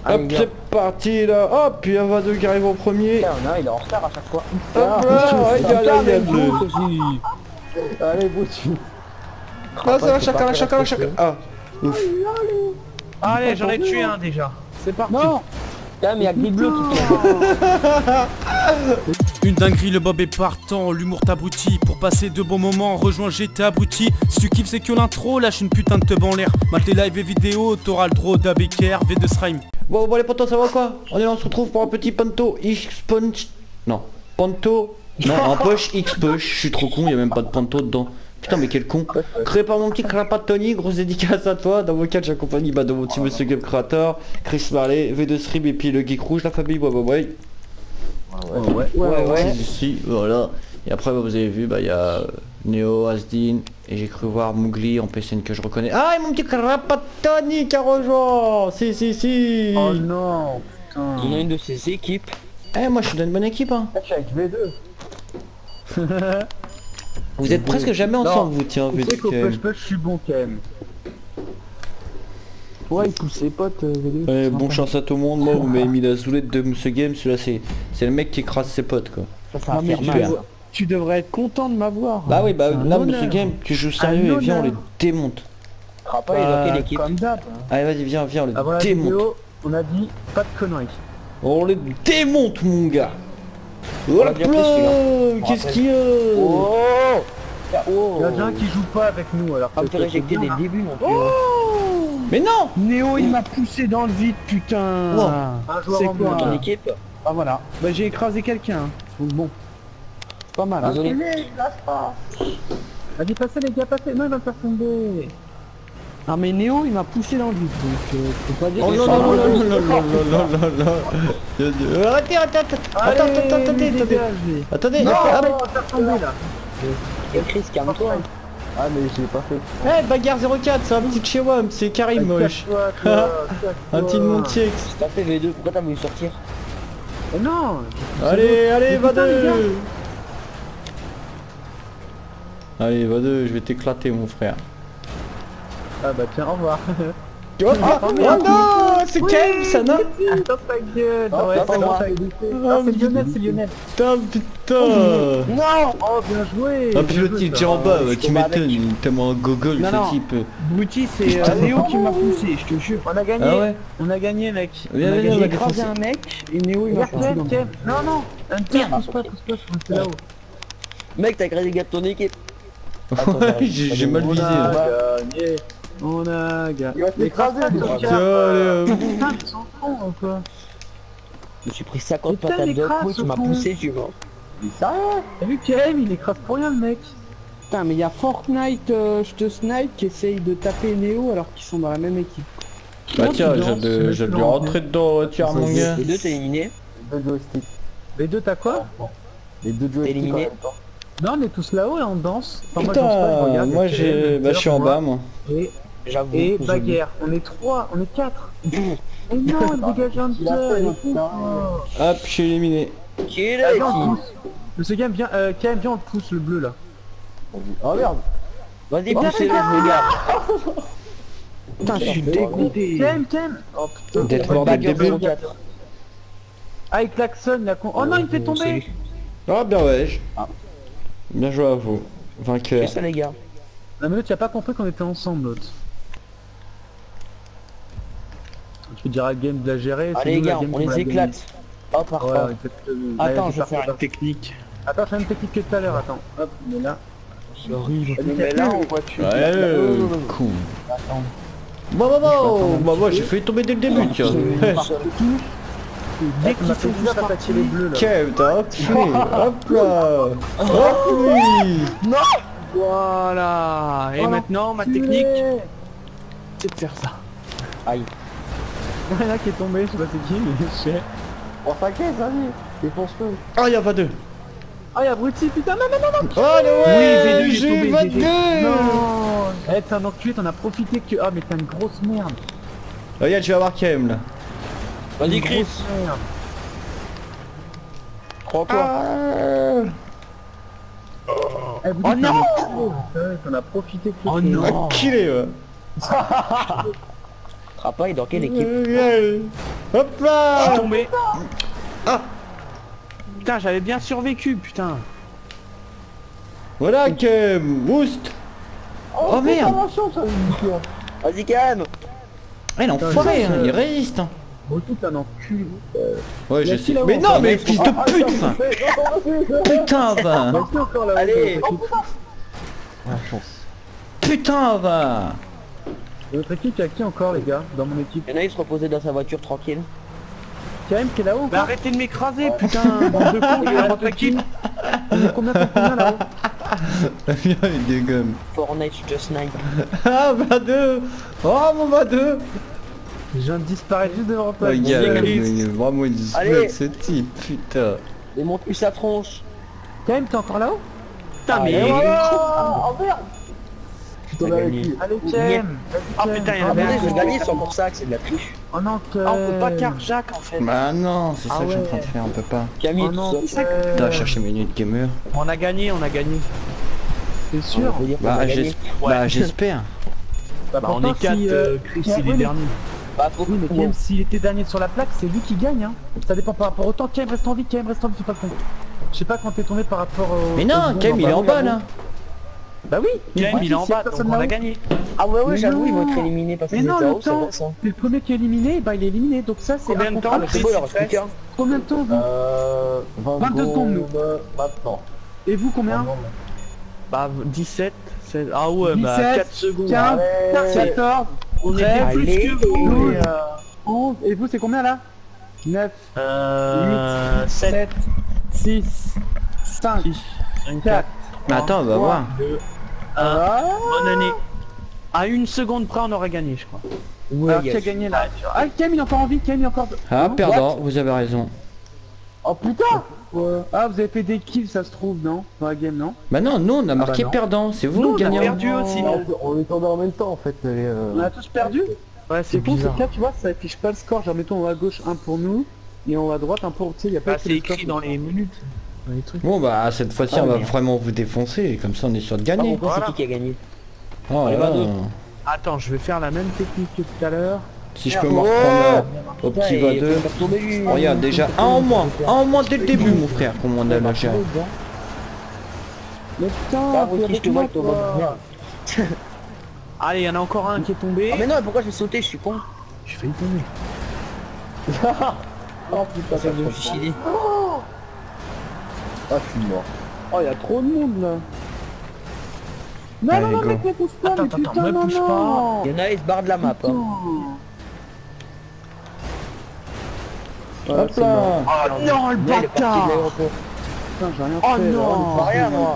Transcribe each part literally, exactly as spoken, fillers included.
Hop, c'est parti là. Hop, puis il y a Vado qui arrive en premier. Putain, non, il est en retard à chaque fois. Hop là, regarde, il y a deux. Allez, Bouti. Ah, ça va, chacun, là, chacun, là, chacun. Ah, ouf. Allez, j'en ai tué un déjà. C'est parti. Non. Putain, mais il y a que des bleus qui tombent. Une dinguerie, le Bob est partant, l'humour t'abrutit. Pour passer de bons moments, rejoins G T abruti. Si tu kiffes c'est que l'intro, lâche une putain de teub en l'air. Mate les lives et vidéos, t'auras le droit d'A B K R, V deux Srime. Bon, bon les potos, ça va quoi? On est là, on se retrouve pour un petit Panto X-Punch. Non, Panto. Non, un push X-Push. Je suis trop con, il y a même pas de Panto dedans. Putain mais quel con. Créé par mon petit Crapat Tony, grosse dédicace à toi. Dans vos quatre j'accompagne bah, de mon petit Monsieur Game Creator, Chris Marley, V deux Srime et puis le Geek Rouge, la famille ouais ouais ouais. Ouais ouais ouais ouais. Ici, voilà. Et après bah, vous avez vu, bah il y a euh, Neo, Asdin, et j'ai cru voir Mougli en P C N que je reconnais. Ah et mon petit Crapat Tony qui a rejoint. Si si si. Oh non putain. Il y a une de ses équipes. Eh moi je suis dans une bonne équipe hein. Je suis avec V deux. Vous êtes presque jamais ensemble vous tiens. Tu sais qu'au push push je suis bon quand même. Ouais il pousse ses potes euh, V deux. Ouais, bon chance à tout le monde, moi vous m'avez mis la zoulette de ce game, celui-là c'est c'est le mec qui écrase ses potes quoi. Ça, ça Non, va mais faire tu, mal. devrais, tu devrais être content de m'avoir. Bah oui bah C'est un là honneur. ce game tu joues sérieux Un et viens on les honneur. démonte. Crapa et dans quelle équipe? Comme d'hab. Allez vas-y viens viens on les Avant la démonte. vidéo, on a dit pas de conneries. On les démonte mon gars. On Hop l'a bien fait, celui-là. là. Qu'est-ce qu'il y a? Oh. Oh. Il y a déjà un qui joue pas avec nous alors Pas me que faire c'est éjecter bien, dès le hein. début non plus. Mais non. Néo il m'a poussé dans le vide putain. Wow. Un joueur C'est en quoi moins. Ton équipe? Ah voilà. Bah j'ai écrasé quelqu'un. hein. Donc bon. Pas mal. Hein. Désolé. Vas-y passez les gars, passez. Non il va me faire tomber. Ah mais Néo il m'a poussé dans le vide donc euh, faut pas dire Oh que non ça non va. non non non non non non non. Arrêtez attends attends attends Allez, attends attendez attendez dégagez. attendez. Non, Ah, on va faire tomber là. Et Chris, calme-toi. Ah mais j'ai pas fait. Eh bagarre zéro quatre c'est un petit Chewam, c'est Karim moche. Un petit Montiex. Si t'as fait V deux, pourquoi t'as voulu sortir? Oh non. Allez allez Mais va putain, les gars. deux. Allez va deux, je vais t'éclater mon frère. Ah bah tiens au revoir. Tu vois pas? Oh non c'est Karim ça non? Dans ta gueule. Non, Ouais, pas c'est moi. dans ta gueule. Ah, c'est Lionel, c'est Lionel. Putain putain. Non. Oh bien joué. Ah puis l'autre il tire en bas, bah, tu tombe m'étonnes, avec. il est tellement un gogol Non, non. ce type. Bouti c'est euh, Néo qui m'a poussé, je te jure. On a gagné. Ah ouais? On a gagné mec. Viens, on a viens, gagné. on a J'ai écrasé défoncé. un mec et Néo il m'a poussé dans le vide. Non non. Un tir, pousse pas, pousse pas, je reste là-haut. Mec, t'as créé les gars de ton équipe. Ouais j'ai j'ai mal On visé. a là. gagné. On a gagné. Il va t'écraser, toi. Tiens, allez, hop. Putain, ils sont cons ou quoi? Je me suis pris cinquante Putain, patates il de écrase, coups, tu ce m'as con. poussé, je suis mort. T'as vu K M il écrase pour rien le mec. Putain mais il y a Fortnite, euh, je te snipe qui essaye de taper Néo alors qu'ils sont dans la même équipe. Bah Comment tiens, tu je danses, de, ce je mec lui là, rentrer dedans, tiens mon gars. Les deux, t'es éliminé. Les deux t'as quoi? Les deux T'es éliminé. Non on est tous là-haut et on danse. Enfin, moi, je danse pas, je Putain, regarde, moi et K M, j'ai... Bah je suis en bas moi. Et, J'avoue. et je- bagarre, on est trois, on est quatre. Et non, il dégage un Il a fait, seul. putain. Hop, je suis éliminé. Qui est Ah, là, viens, on le qui pousse. Monsieur Game, viens, euh, K M, viens, on le pousse le bleu là. Oh merde. Vas-y, poussez-le, regarde. Putain, je suis dégoûté. K M, K M. Oh putain. D'être mort dès le Bagarre début. zéro quatre. Ah, il klaxonne la con. Oh non, il me fait tomber. Ah bien ouais. je- Bien joué à vous. C'est Vainqueur. ça, les gars. Non mais l'autre, tu as pas compris qu'on était ensemble l'autre. Tu diras le game de la gérer. c'est Allez, les nous, la gars, game on qu'on les a éclate. Hop, gagné. Ouais, parfait. exactement. Là, Attends, c'est je vais parti, faire une parti. technique. Attends, je fais une technique que tout à l'heure, attends. Hop, on est là. J'arrive. Mais là, on voit tu. Ouais, euh, cool. Bon bon bon, bah moi j'ai failli tomber dès le début tiens. Dès qu'il fait déjà attaquer les bleus là. Kev, t'as appuyé. Hop là. Hop oui. Voilà. Et Oh, maintenant, ma l'enculé. technique, c'est de faire ça. Aïe. Il y en a qui est tombé, je sais pas c'est qui, mais je sais. Oh t'inquiète, vas-y. Défonce-le. Ah y'a pas deux. Ah, y'a Brutti, putain, non, non, non, non. Oh le Oui, ouais, V deux, il est j'ai tombé, pas G G. deux. Non. Eh, t'es un enculé, t'en as profité que. Ah, mais t'es une grosse merde. Regarde, tu vas voir Kev là. Vas-y, Une Chris. grosse merde. Crois-toi. Ah. Eh, Brutti, Oh t'es un non. enculé, ouais, t'en as profité que. Oh que- non. Enculé ouais. Crapa, il est dans quelle équipe? Ouais. Hop Je là. suis tombé. Ah. Putain, j'avais bien survécu, putain. Voilà Kem, boost. Oh merde. Vas-y, calme. Ah, il est enfoiré, hein, il résiste. Hein. Bon, tout un enculé. Ouais, je Mais sais. qui là-haut, Mais non, encore, mais mais- fils de pute, enfin. Putain, va. Restez encore là-haut. Allez. La chance. Putain, va. Votre équipe, il y a qui encore, les gars, dans mon équipe? Il y en a, il se reposait dans sa voiture tranquille. K M qui est là-haut Mais encore. arrêtez de m'écraser, putain. Bande de cons, il y a votre équipe. Il est combien, combien là-haut? Viens, il dégomme. Fortnite, je te snipe. Ah, va deux. Oh, mon va deux. Je viens de disparaître juste devant toi. Regarde, Chris. mais vraiment il se Allez. ce type, putain. Démonte-lui sa tronche. K M, t'es encore là-haut? Putain, Ah, mais... et Oh merde. Tu t'en as avec qui? Allez, K M. Ah putain, il y en a Attendez, bien. je vais gagner sans pour ça que c'est de la triche. Oh non, K M. Ah, on peut pas carjack en fait. Bah non, c'est ça Ah que je suis en ouais. train de faire, on peut pas. Camille, Oh tout non, seul. K M. Putain, chercher mes nuits de gamer. On a gagné, on a gagné. T'es On sûr? peut dire qu'on Bah, a gagné. j'es- bah j'espère. Bah on pourtant, est quatre, si, euh, euh, Chris si- il oui, est mais- dernier. Bah, faut Oui, mais K M, s'il était dernier sur la plaque, c'est lui qui gagne, hein. Ça dépend par rapport au temps. K M, reste en vie, K M, reste en vie, fais pas con. Je sais pas quand t'es tombé par rapport au... Mais au non, secondes, Kem il est en bas. bas là. Bah oui. mais Game moi, il est en s'il y a bas, donc personne on a là-haut- gagné. Ah ouais, ouais, Mais j'avoue, ils vont non. être éliminés parce Mais qu'ils non, étaient le haut, c'est temps, vrai ça. c'est le premier qui est éliminé, bah il est éliminé, donc ça c'est Combien de temps, Ah, mais c'est beau, il leur reste plus qu'un. Combien de temps vous? Euh... vingt-deux secondes, nous. Maintenant. Et vous combien? Bah dix-sept, c'est... Ah ouais, bah dix-sept, quatre secondes. quinze, Allez. quatorze, On était treize, plus Allez. que vous. douze, onze, et vous c'est combien là? neuf, Euh... sept, sept, six, cinq, quatre, Mais attends, on va trois, voir. deux, un. ah, Bonne année. À une seconde près, on aurait gagné, je crois. Ouais, alors qui a yes. gagné là? Ah, Kem il est encore en vie, Kem il est encore... Ah, Non? perdant, vous avez raison. Oh putain! Ah, vous avez fait des kills, ça se trouve, non? Dans la game, non? Bah non, nous on a marqué non. perdant, c'est vous Nous, le on a gagnant. perdu aussi. On on est tombés en même temps en fait. et, euh, On a tous perdu? Ouais, C'est con, c'est que là, tu vois, ça affiche pas le score. Genre, mettons en haut à gauche un pour nous, et en haut à droite un pour... Tu sais, y a pas Bah, écrit c'est le score. écrit dans les minutes. Dans les trucs. Bon bah cette fois-ci Ah, on va merde. vraiment vous défoncer, et comme ça on est sûr de Ah, gagner. pourquoi Voilà. c'est qui qui a gagné? Oh Allez, là va là. deux. Attends, je vais faire la même technique que tout à l'heure. Si je peux Oh me reprendre au Putain, petit et va faut deux. faire tomber lui. Regarde déjà un en moins, un en moins dès le début mon frère, comme on a lâché. Mais putain, Bah, faut Rocky, je te avec vois moi, avec ton toi. ventre. Merde. Allez, il y en a encore un qui est tombé. Ah mais non, mais pourquoi je vais sauter, je suis con. J'ai failli tomber. Oh putain, Ça me fait chier. Ah, je suis mort. Oh, y a trop de monde là. Non, Allez, non, non, go. mec, ne pousse pas, Attends, mais attends, putain, me non, pousse non. Il y en a, ils se barrent de la map. Hein. Putain. Hop là. Oh non, le Là, il est parti de bâtard. l'aéroport. Putain, j'ai rien Oh fait. non. Pas rien, moi.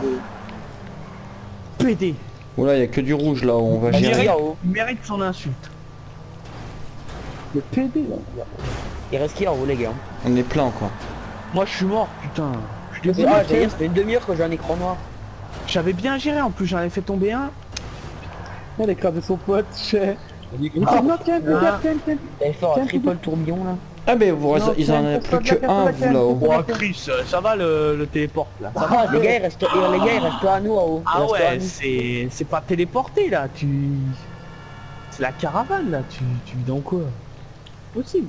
P D. Oula, y a que du rouge là, on va Il gérer. reste qui en haut? Il mérite son insulte. Le P D là. Il reste qui en haut, les gars? On est plein quoi. Moi, je suis mort, putain. Je l'ai- Ah, d'ailleurs, ça fait une demi-heure que j'ai un écran noir. J'avais bien géré, en plus, j'en avais fait tomber un. Elle a écrasé son pote, chez. Ah, Non, Ken, Ah. Ken, Ken, Ken. t'avais fait un Tiens, triple tourbillon là. Ah mais vous restez- Non, ils en tiens, ont faut plus pas de la que un carte, vous là-haut. faut Oh, Chris, euh, ça va le, le téléporte là. Ça va. Ah, les gars, il reste, et les gars, il reste toi à nous en haut. Il Ah reste toi à ouais, nous. c'est c'est pas téléporté là, tu... C'est la caravane là, tu, tu vis dans quoi? Possible.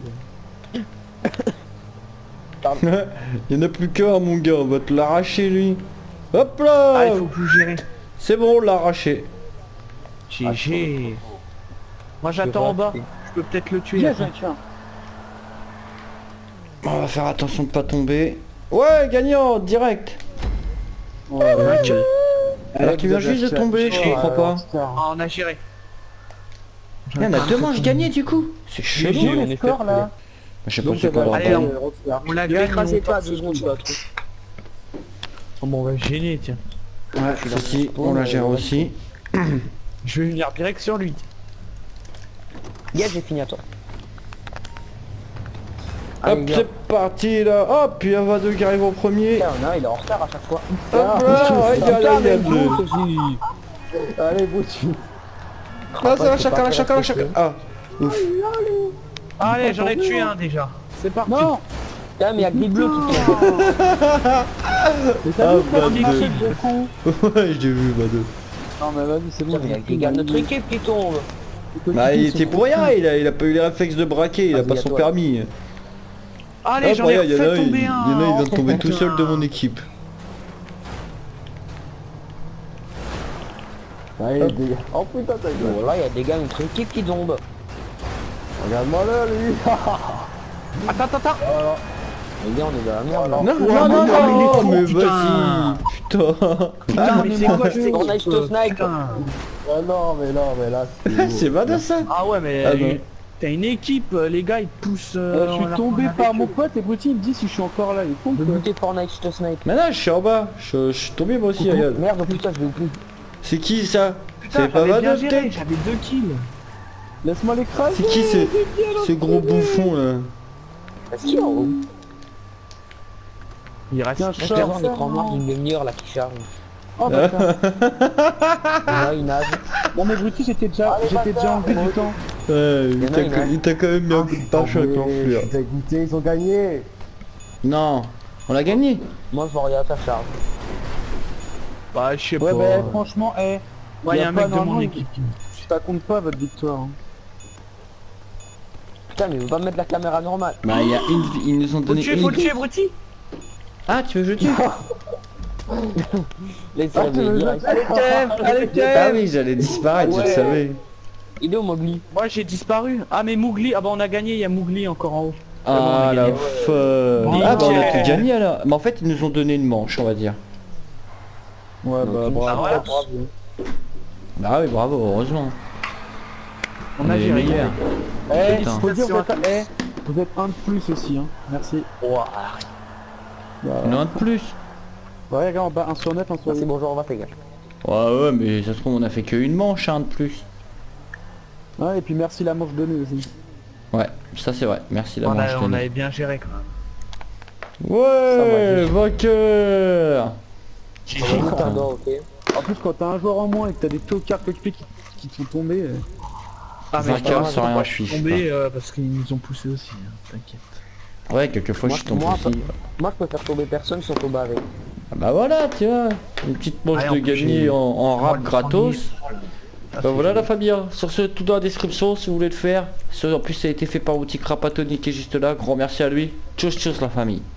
Il y en a plus qu'un mon gars, on va te l'arracher lui. Hop Ah, là. il faut plus gérer. C'est bon, on l'a arraché. G G. Moi j'attends en bas, je peux peut-être le tuer. Yes, après. tiens. On va faire attention de pas tomber. Ouais, gagnant, direct. Ouais, ouais. Ok. Alors qu'il vient juste de tomber, je comprends pas. Ah, on a géré. Il y en a deux manches gagnées du coup. C'est J'ai chelou. vu les scores là. Je sais pas Donc, c'est quoi le Allez, rapport. on- On l'a Il va gagné. écraser on toi à passe deux ce secondes, truc. toi, truc. Oh, bon, on va gêner, tiens. Ouais, ceci, on la gère aussi. Je vais venir direct sur lui. Yes, j'ai fini à toi. Hop, Allez, c'est parti là. Hop, puis il y a Vado qui arrive en premier. Putain, il y en a un, il est en retard à chaque fois. Hop là, regarde, regarde. Allez, Bouti. Ah, ça va, chacun, là, chacun, là, chacun. Ah, ouf. Allez, j'en ai tué un déjà. C'est parti. Non. Putain, mais il y a Gris Bleu qui tombe. Mais t'as Ah, vu comment bah, il bah. marche le con? Ouais, j'ai vu Vado. Non mais vas-y, c'est bon. Putain, mais il y a- il y a notre équipe qui tombe. Bah il était pour rien, il a, il a pas eu les réflexes de braquer, il a Vas-y, pas à son toi. permis. Allez, Ah, j'en ai regarde, il y en a, fait il tomber il y un. en a, il vient de tomber Oh, tout seul de putain. mon équipe. Allez, des gars. Oh putain, ta gueule. Bon, là, il y a des gars, notre équipe qui tombent. Regarde-moi là, lui. Attends, attends, attends. Les gars, on est dans la merde. là. Non, Ouais, non, non, mais non, il est non, con, mais putain. vas-y. Putain. Putain, mais c'est quoi c'est On a juste snipe. Putain. Ah non, mais non, mais là, c'est... C'est badass ça. Ah ouais, mais Ah non. t'as une équipe, euh, les gars, ils poussent. Euh, euh, je on suis leur tombé prend par avec mon eux. pote et Brutti il me dit si je suis encore là, il est con De quoi. buter Fortnite, je te snipe. Mais non, je suis en bas. Je, je suis tombé moi aussi, regarde. Merde, putain, je l'ai oublié. C'est qui ça? Putain, C'est pas j'avais bien Vadov géré, peut-être? j'avais deux kills. Laisse-moi l'écraser. C'est qui ce, ce gros bouffon là? Est-ce qu'il est en haut? Il reste. Tiens, Je je vais sors voir un ça, écran noir non. d'une demi-heure là qui charge. Oh bâtard. Et là, il nage. Non mais Brutti j'étais déjà, j'étais déjà enlevé du temps. Ouais, il y en a, t'a il y en a. il t'a quand même mis un coup de pare-choc Je l'enflure. suis dégoûté, ils ont gagné. Non, on l'a gagné. Moi, je vois rien, ça charge. Bah, je sais Ouais pas. bah franchement, eh. Ouais, y a un mec de mon normalement, équipe qui. Ça compte pas votre victoire. hein. Putain, mais il veut pas mettre la caméra normale. Bah il y a une, ils nous ont Faut le donné tuer, une. faut le tuer, Brutti. Ah tu veux que je tue? Laissez la vie direct. Allez, Kev, allez, Ah Kev. oui, j'allais disparaître, je Ouais. le savais. Il est où, Mowgli? Moi, j'ai disparu. Ah, mais Mowgli. Ah, bah, on a gagné, il y a Mowgli encore en haut. Ah on a la gagné. folle. Nickel. Ah bah on a tout gagné alors. Mais en fait ils nous ont donné une manche on va dire. Ouais bah bravo. Ah, ouais. Bah oui bravo, heureusement. On a est les géré. meilleurs. Eh, Putain. faut dire vous êtes, eh, vous êtes un de plus aussi hein. Merci. Ouah. Bah, Il y en a un de plus. ouais regarde en bas, un sur neuf, un sur Merci, huit. bonjour, on va les gars. Ouais ouais mais ça se trouve on a fait qu'une manche hein, de plus. Ouais et puis merci la manche donnée aussi. Ouais, ça c'est vrai, merci la On, manche a- on donnée. avait bien géré quand même. Ouais, vainqueur. Putain, non, ok. En plus quand t'as un joueur en moins et que t'as des tocards cockpit qui, qui te sont tombés. euh, Ah, mais Vainqueur moi, sans rien moi, je suis suivre. tombé euh, parce qu'ils nous ont poussé aussi, hein, t'inquiète. Ouais, quelquefois Moi, je tombe moi, aussi. Moi, je peux faire tomber personne sans tomber avec. Ah bah voilà, tu vois, une petite manche Ouais, en de plus, gagner j'ai- en, en Moi, rap le gratos. premier, ça, Bah c'est voilà la génial. Fabien. Sur ce, tout dans la description si vous voulez le faire. Ce, en plus ça a été fait par Outil Krapatoni qui est juste là. Grand merci à lui. Tchuss tchuss la famille.